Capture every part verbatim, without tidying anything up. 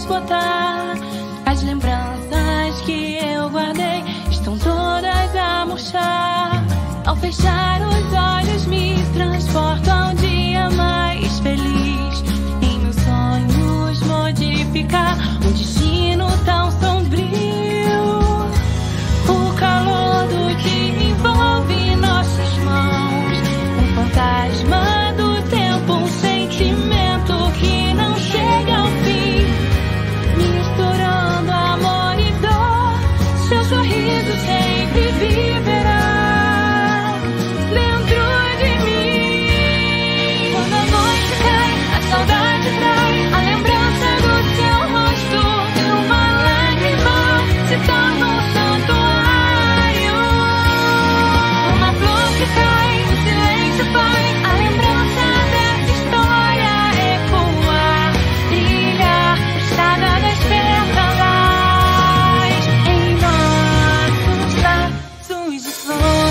desbotar. As lembranças que eu guardei estão todas a murchar. Ao fechar os olhos me transporto a um dia mais feliz. Em meus sonhos modificar um destino tão sombrio. O calor do que envolve nossas mãos, um fantasma do tempo, um sentimento que não chega ao fim, misturando amor e dor. Seu sorriso sempre viverá dentro de mim. Quando a noite cai, a saudade trai a lembrança do seu rosto, e uma lágrima se torna um santuário. Uma flor que cai, o silêncio faz a lembrança dessa história ecoar, brilhar, puxada das pétalas em nossos laços de flor.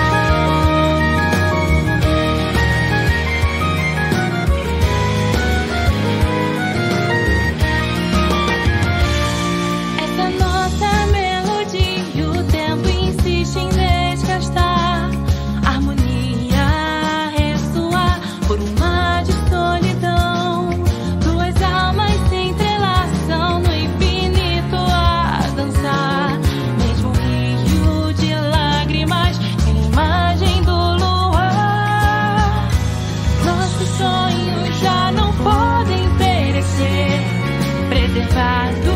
Essa nossa melodia, o tempo insiste em desgastar. Harmonia ressoar por um mar de solidão. Duas almas se entrelaçam no infinito a dançar. Mesmo um rio de lágrimas em imagem do luar. Nossos sonhos já não podem perecer, preservados